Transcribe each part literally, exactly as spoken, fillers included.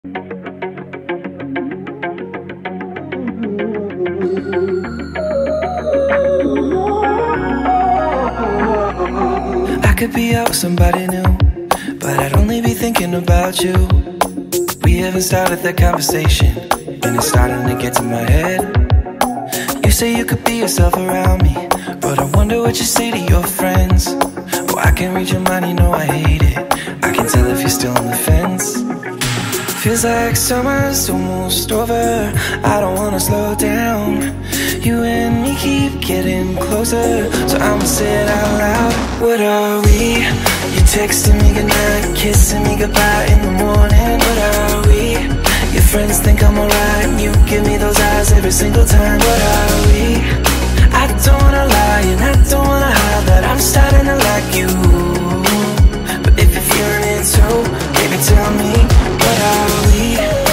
I could be out with somebody new, but I'd only be thinking about you. We haven't started that conversation, and it's starting to get to my head. You say you could be yourself around me, but I wonder what you say to your friends. Oh, I can't read your mind, you know I hate it. I can tell if you're still on the fence. Feels like summer's almost over, I don't wanna slow down. You and me keep getting closer, so I'ma say it out loud. What are we? You're texting me goodnight, kissing me goodbye in the morning. What are we? Your friends think I'm alright, and you give me those eyes every single time. What are we? I don't wanna lie, and I don't wanna hide that I'm starting to like you. But if you're feeling it too, baby tell me, what are we?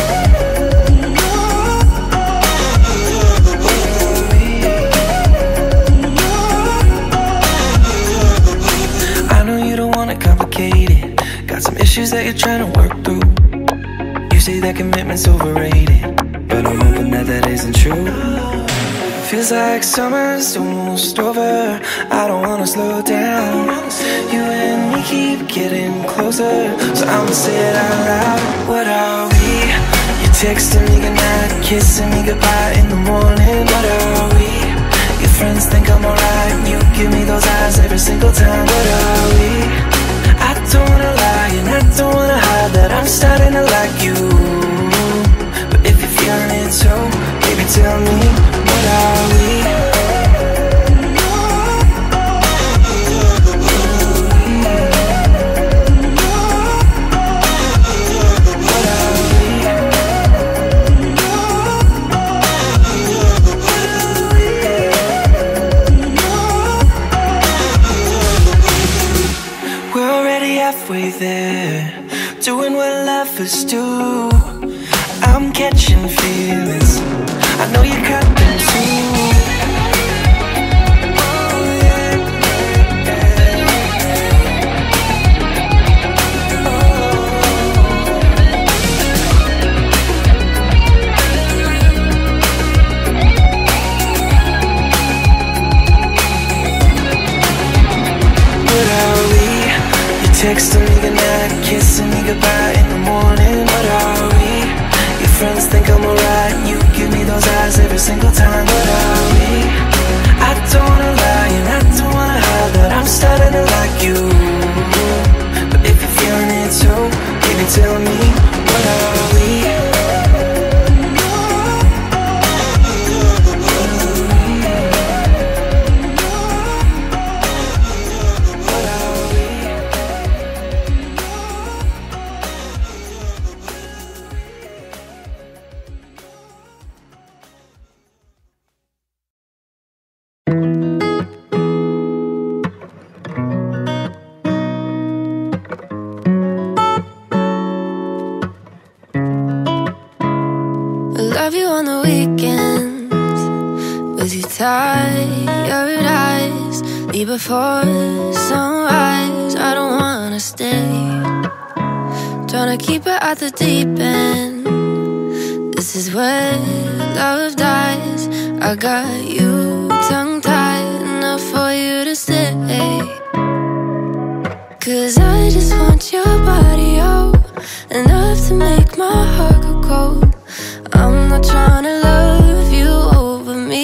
Got some issues that you're trying to work through. You say that commitment's overrated, but I'm hoping that that isn't true. Feels like summer's almost over, I don't wanna slow down. You and me keep getting closer, so I'ma say it out loud. What are we? You're texting me goodnight, kissing me goodbye in the morning. What are we? Your friends think I'm alright, and you give me those eyes every single time. What are we? I don't wanna lie, and I don't wanna hide that I'm starting to like you. But if you're feeling it too, baby tell me, what are we? Halfway there, doing what lovers do. I'm catching feelings, I know you got them too. Texting me goodnight, kissing me goodbye in the morning. What are we? Your friends think I'm alright, and you give me those eyes every single time. What are we? I don't wanna lie, and I don't wanna hide that I'm starting to like you. But if you're feeling it too, baby tell me, what are we? Tired eyes, leave before sunrise. I don't wanna stay, tryna keep it at the deep end. This is where love dies. I got you tongue-tied enough for you to stay. Cause I just want your body, oh, enough to make my heart go cold. I'm not tryna love you over me.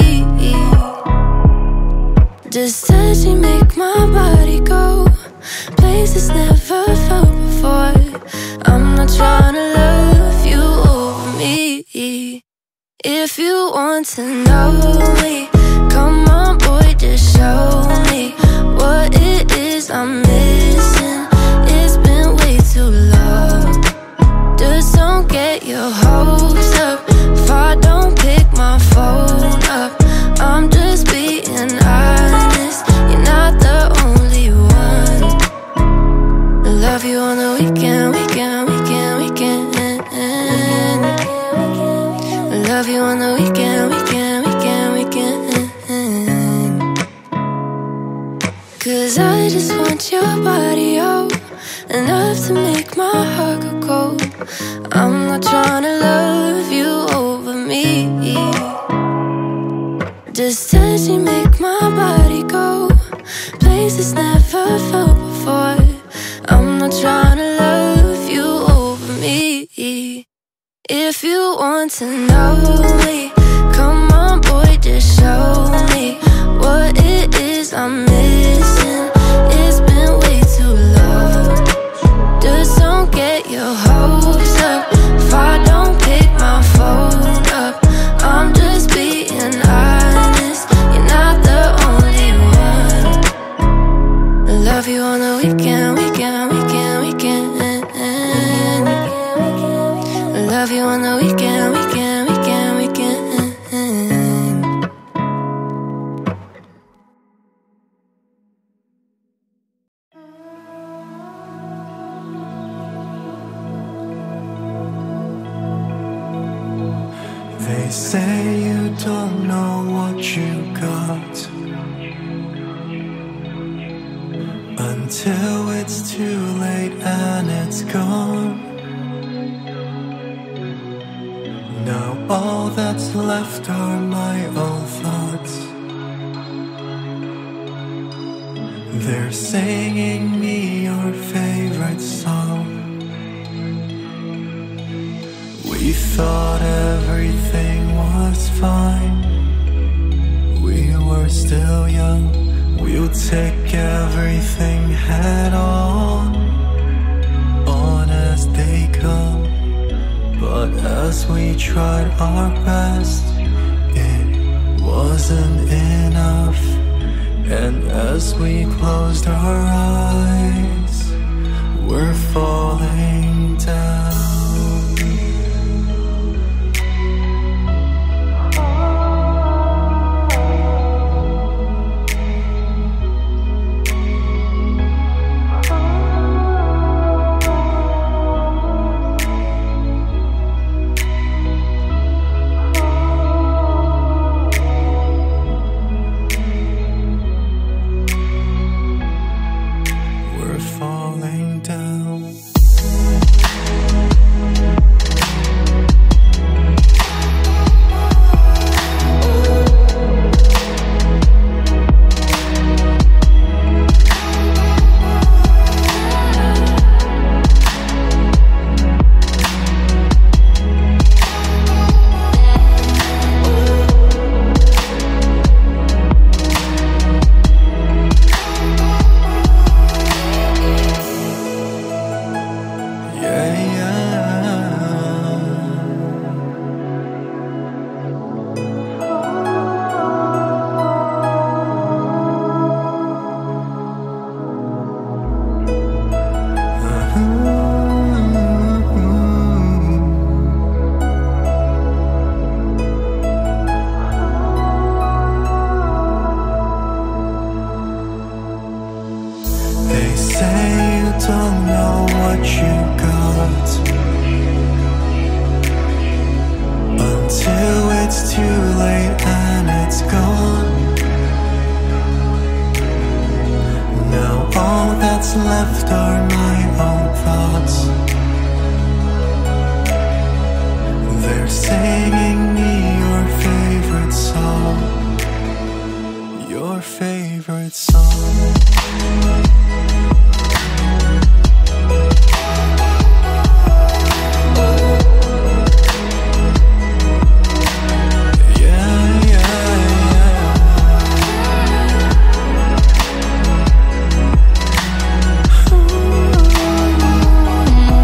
Just touching make my body go places never felt before. I'm not trying to love you over me. If you want to know me, come on boy, just show me what it is I'm missing. It's been way too long. Just don't get your hopes up if I don't pick my phone up. I'm just being honest, you're not the only one. I love you on the weekend, weekend, weekend, weekend. I love you on the weekend, weekend, weekend, weekend. Cause I just want your body, oh, enough to make my heart go cold. I'm not not trying to love you over me. Does touching make my body go places never felt before? I'm not trying to love you over me. If you want to know me, come on boy, just show me what it is I'm missing. It's been way too long. Just don't get your hopes up if I don't pick my phone up. I'm just being honest, you're not the only one. I love you on the weekend, weekend, weekend, weekend. I love you on the weekend, weekend, weekend, weekend. They say you don't know what you got until it's too late and it's gone. Now all that's left are my own thoughts. They're singing me your favorite song. We thought everything was fine. We were still young. We'll take everything head on, on as they come. But as we tried our best, it wasn't enough. And as we closed our eyes, we're falling down. Left are my own thoughts. They're singing me your favorite song, your favorite song. Ooh.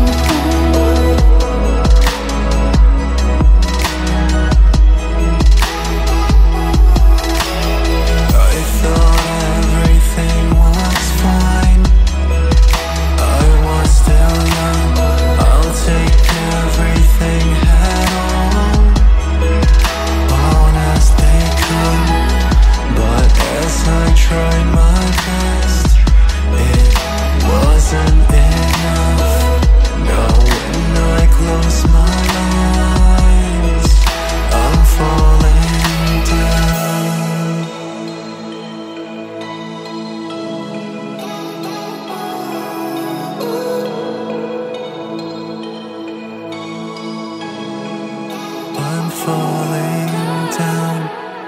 falling down.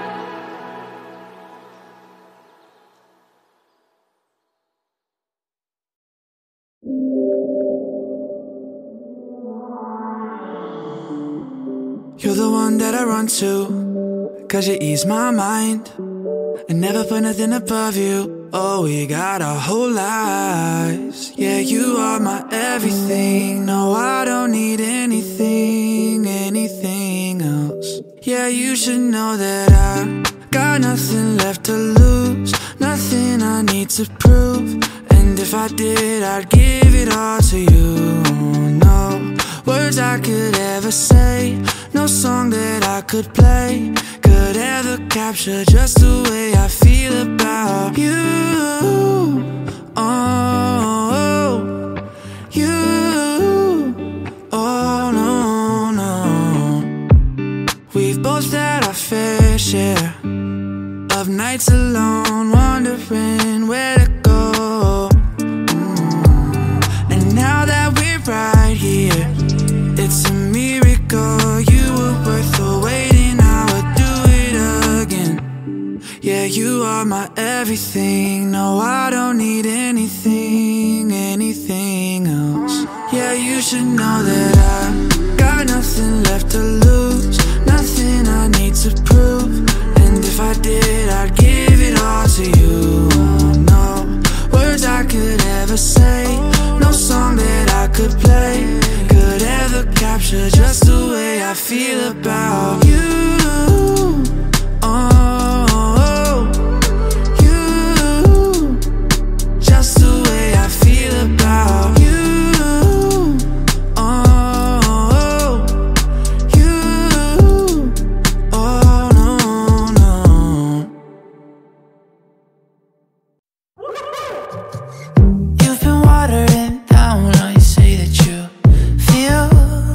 You're the one that I run to, 'cause you ease my mind. I never put nothing above you. Oh, we got our whole lives. Yeah, you are my everything. No, I don't need anything, anything else. Yeah, you should know that I got nothing left to lose, nothing I need to prove. And if I did, I'd give it all to you. No words I could ever say, no song that I could play could ever capture just the way I feel about you. Oh, you. Oh, no, no. We've both had our fair share of nights alone, wondering where to go. Mm. And now that we're right here, it's a miracle. You were worth the waiting, I would do it again. Yeah, you are my everything. No, I don't need anything, anything else. Yeah, you should know that I got nothing left to lose, nothing I need to prove. And if I did, I'd give it all to you. No words I could ever say, no song that I could play could ever capture just the way I feel about you. Oh, you. Just the way I feel about you. Oh, you. Oh, no, no. You've been watering down all you say that you feel.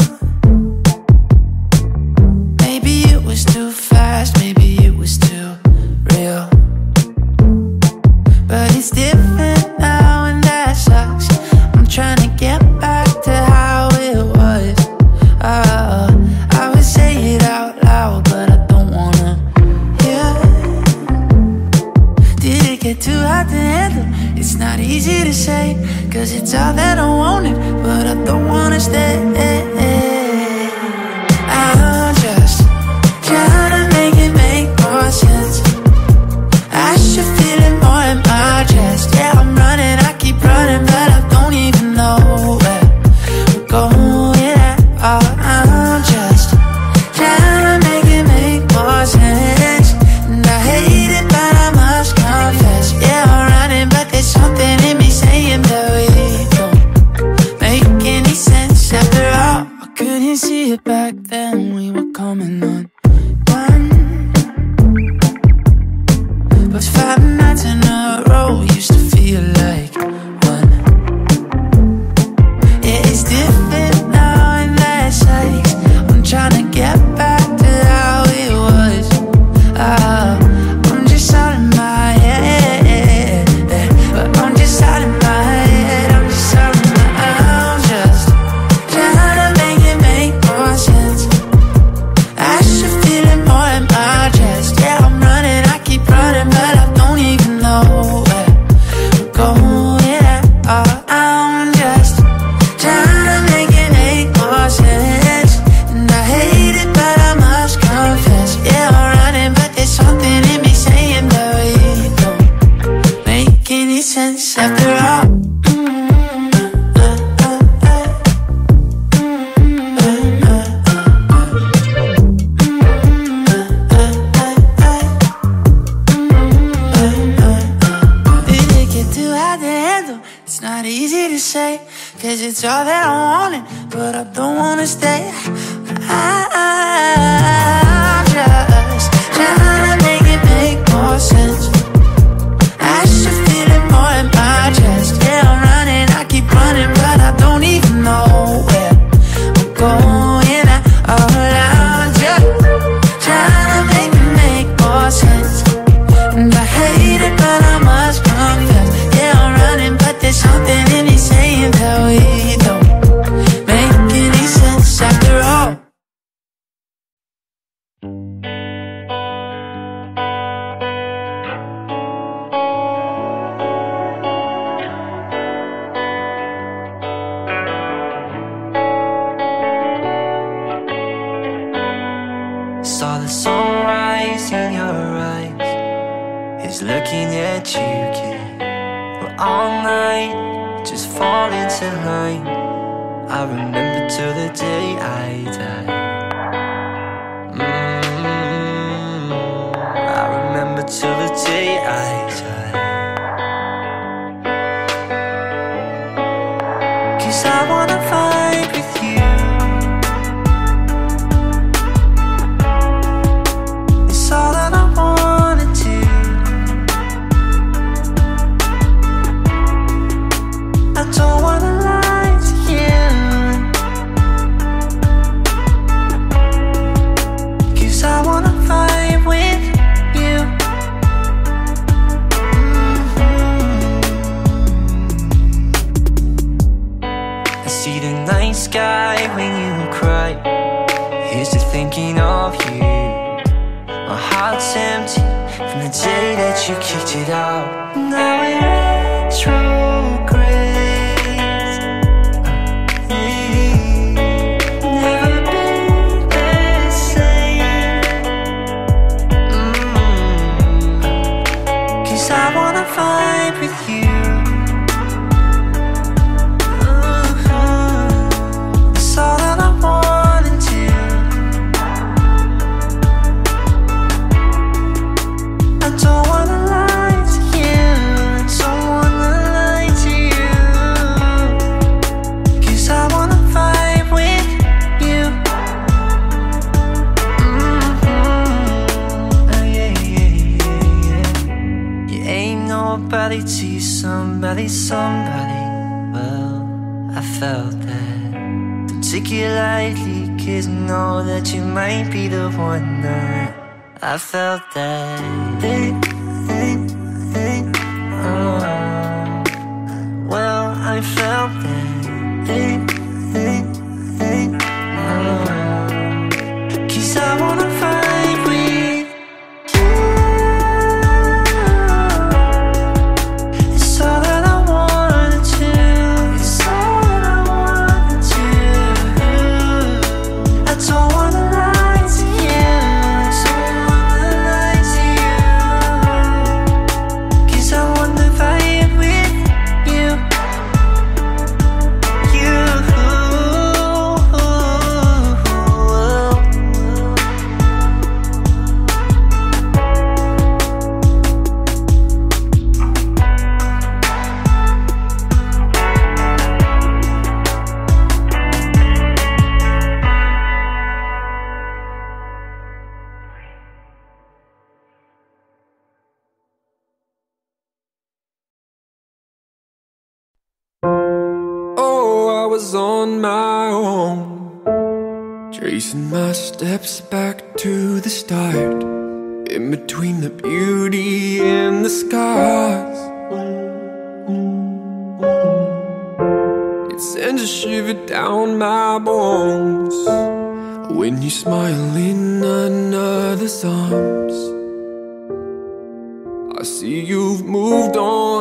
Maybe it was too fast, maybe it was too real. But it's different now and that sucks. I'm trying to get back to how it was. Oh, I would say it out loud, but I don't wanna hear. Did it get too hard to handle? It's not easy to say, 'cause it's all that I wanted, but I don't wanna stay. I'm just trying to make it make more sense. I should feel it more in my chest. Yeah, I'm running, I keep running, but I don't even know where I'm going at all. I'm just trying to make it make more sense. And I hate it, but I must confess. Yeah, I'm running, but there's something in me saying that we don't make any sense after all. I couldn't see it back then, we were coming on done. But five nights in a row used to feel like one. Yeah, it's different now and that sucks. I'm trying to get back to how it was. Oh, I'm just out of my head. But I'm just out of my head. I'm just out of my I'm just trying to make it make more sense. I should feel it more in my chest. Yeah, I'm running, I keep running, but I don't even know where I'm going at all. I'm just trying to make it make more sense. And I hate it, but I must confess. Yeah, I'm running, but there's something in me saying that we don't make any sense after all. Did it get too hard to handle? It's not easy to say, 'cause it's all that I wanted, but I don't wanna stay. I'm just trying to make it make more sense. I should feel it more in my chest. Yeah, I'm running, I keep running, but I don't even know where I'm going at all. I'm just trying to make it make more sense. And I hate it, but I must confess. Yeah, I'm running, but there's something in me saying that we don't the sunrise in your eyes is looking at you, kid. We're all night, just fall into line. I remember till the day I die. mm, I remember till the day I die. 'Cause I wanna vibe with you. It's all that I wanna do. I don't wanna lie to you. 'Cause I wanna vibe with you. mm-hmm. I see the night sky when you cry. Here's to thinking of you. My heart's empty from the day that you kicked it out. Now we're retrograde. Never been the same. mm. 'Cause I wanna vibe with you. mm-hmm. It's all that I wanna do. I don't wanna lie to you. I don't wanna lie to you. 'Cause I wanna vibe with you. mm-hmm. Oh, yeah, yeah, yeah, yeah. You ain't nobody till somebody, somebody. Well, I felt that. Don't take it lightly, 'cause I know that you might be the one that I felt that. Hey, hey, hey, oh. Well, I felt that. Hey, hey, hey, oh. 'Cause I wanna vibe with you. It's all that I wanna do. It's all that I wanna do. I don't wanna lie to you. I don't wanna lie to you. 'Cause I wanna vibe with you. You. Oh, I was on my own, tracing my steps back to the start, in between the beauty and the scars. It sends a shiver down my bones when you smile in another's arms. I see you've moved on.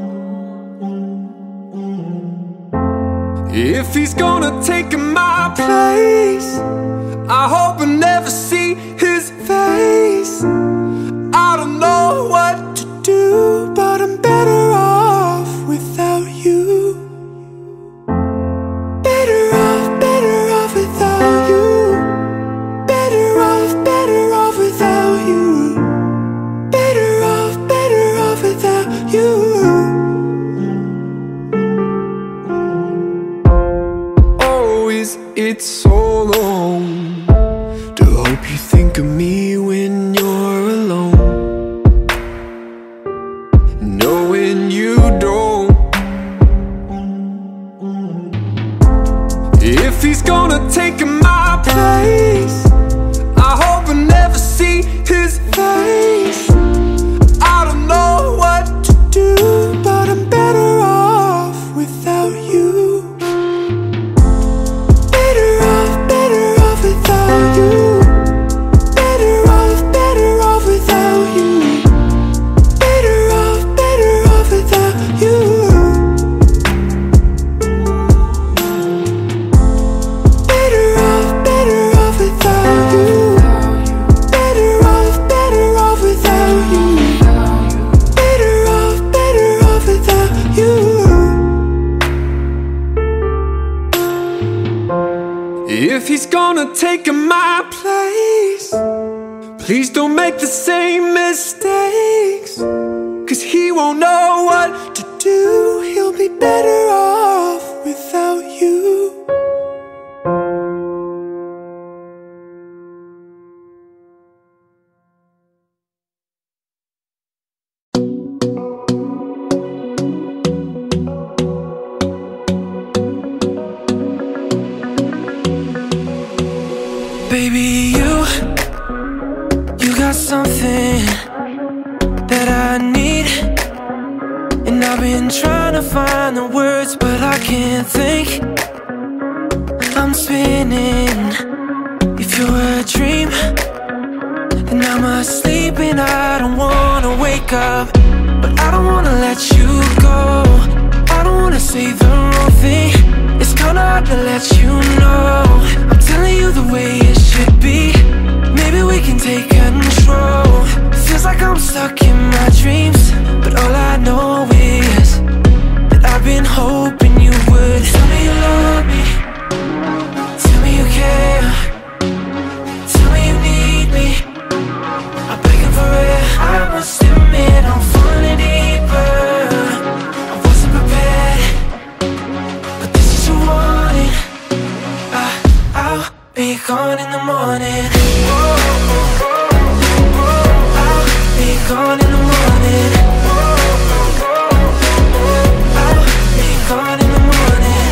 If he's gonna take my place, I hope I never see his face. I don't know what to do, but I'm better off without you. Better off, better off without you. Better off, better off without you. Better off, better off without you. It's so long taking my place. Please don't make the same mistakes, 'cause he won't know what to do. He'll be better off without you. Baby, you, you got something that I need, and I've been trying to find the words, but I can't think. I'm spinning. If you're a dream, then I'm asleep and I don't wanna wake up. But I don't wanna let you go. I don't wanna say the wrong thing. It's kinda hard to let you know. I'm telling you the way it should be. Maybe we can take control. Feels like I'm stuck in my dreams, but all I know is that I've been hoping you would. Tell me you love me, tell me you care, tell me you need me. I'm begging for it, I must admit I'm falling deeper. I wasn't prepared, but this is your warning. I, I'll be gone in the morning. Gone in the morning. I'll be gone in the morning.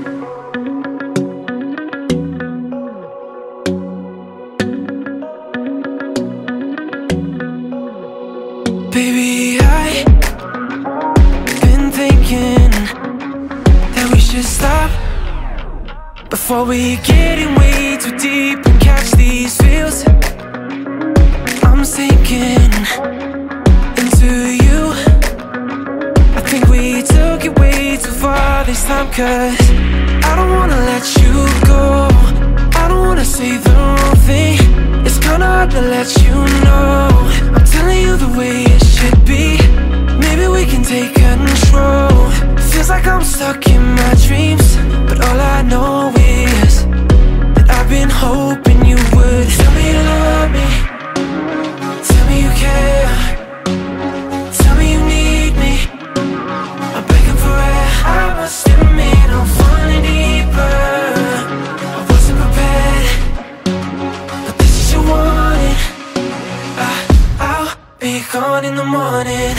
Baby, I've been thinking that we should stop before we get in way too deep and catch these feels. I'm sinking into you. I think we took it way too far this time, 'cause I don't wanna let you go. I don't wanna say the wrong thing. It's kinda hard to let you know. I'm telling you the way it should be. Maybe we can take control. Feels like I'm stuck in my dreams, but all I know is that I've been hoping you would. Tell me you love me, tell me you care, tell me you need me. I'm begging for it, I must admit I'm falling deeper. I wasn't prepared, but this is your warning. I, I'll be gone in the morning.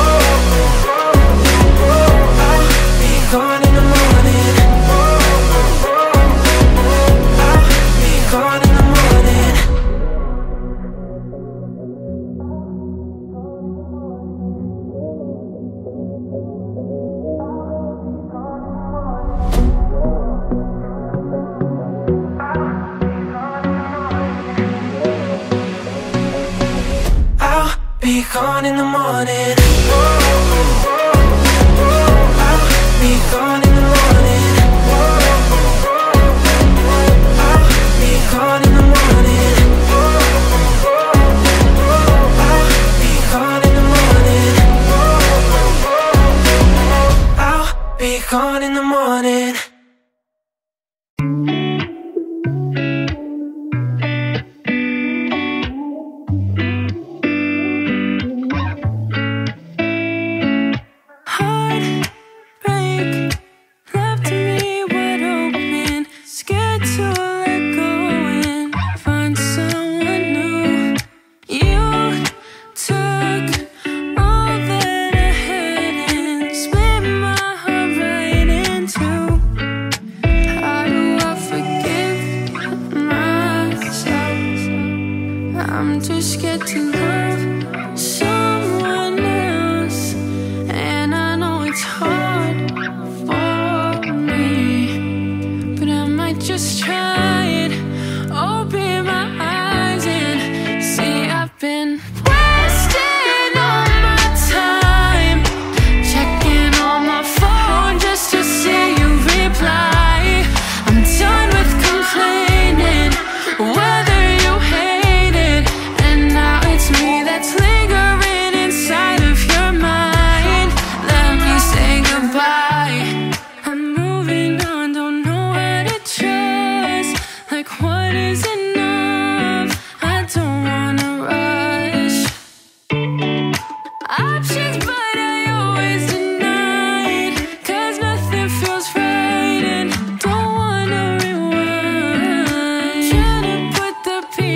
I'll be gone in the morning. I'll be gone in the morning. I'll be gone in the morning. I'll be gone in the morning. I'll be gone in the morning. I'll be gone in the morning. I'll be gone in the morning. I'm too scared to love someone else, and I know it's hard for me, but I might just try it. Open my eyes and see I've been wasting all my time, checking on my phone just to see you reply. I'm done with complaining whether you hate it, and now it's me that's lingering.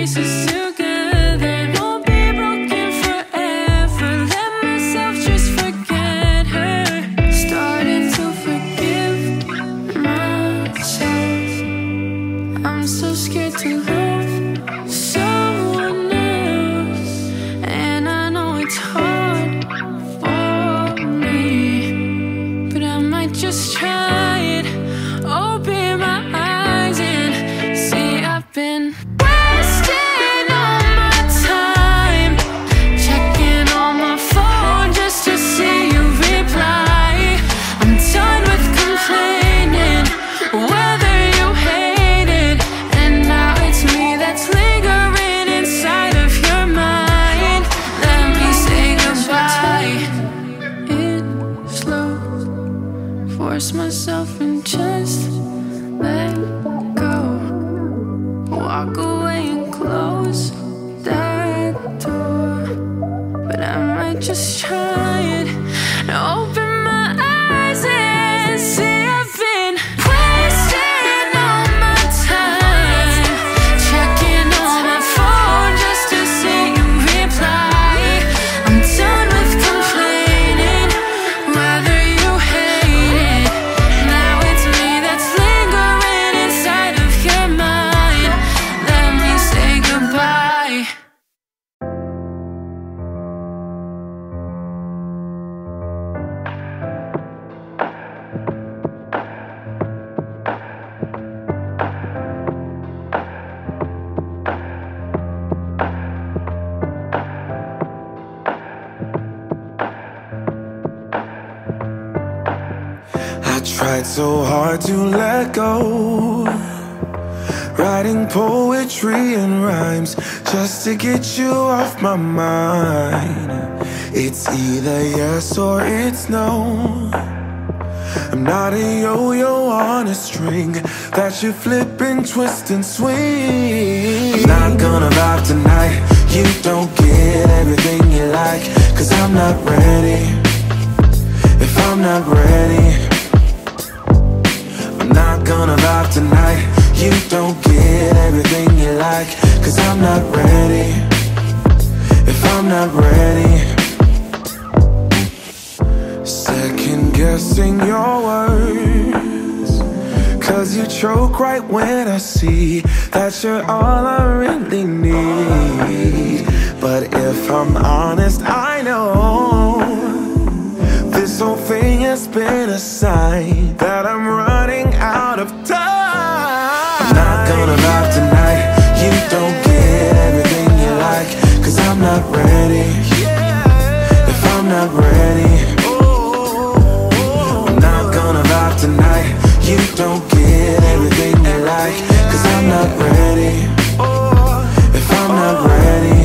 pieces together. Won't be broken forever. Let myself just forget her. Starting to forgive myself. I'm so scared to love someone else, and I know it's hard for me, but I might just try it. Open my eyes and see I've been wasting all my time, checking on my phone just to see you reply. I'm done with complaining whether you hate it, and now it's me that's lingering inside of your mind. Let me say goodbye. It slow, force myself and just let go. Walk away and close that door, but I might just try it. Open my eyes and see I've been wasting all my time, checking on my phone just to see you reply. I'm done with complaining whether you hate it. Now it's me that's lingering inside of your mind. Let me say goodbye. I tried so hard to let go, writing poetry and rhymes just to get you off my mind. It's either yes or it's no. I'm not a yo-yo on a string that you flip and twist and swing. I'm not gonna vibe tonight. You don't get everything you like, cause I'm not ready. If I'm not ready, I'm not gonna vibe tonight. You don't get everything you like, cause I'm not ready. If I'm not ready, second guessing your words, cause you choke right when I see that you're all I really need. But if I'm honest, I know this whole thing has been a sign that I'm running out of time. I'm not gonna vibe tonight. You don't get everything you like, cause I'm not ready. If I'm not ready, I'm not gonna vibe tonight. You don't get everything you like, cause I'm not ready. If I'm not ready,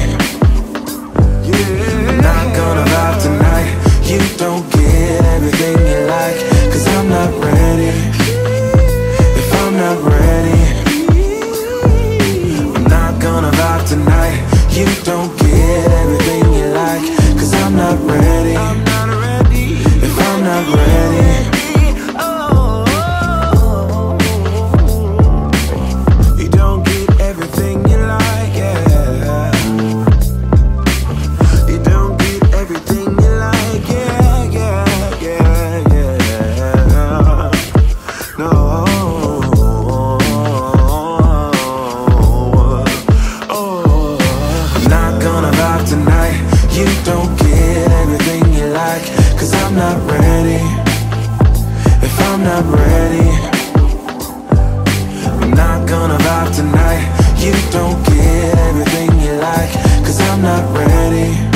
I'm not gonna vibe tonight. You don't get everything you like, cause I'm not ready. If I'm not ready, I'm not gonna vibe tonight. You don't get everything you like, cause I'm not ready. If I'm not ready, you don't get everything you like, yeah. You don't get everything you like, yeah, yeah, yeah, yeah. No. Oh, I'm not gonna vibe tonight. You don't get everything you like, cause I'm not ready. If I'm not ready, I'm not gonna vibe tonight. You don't get everything you like, cause I'm not ready.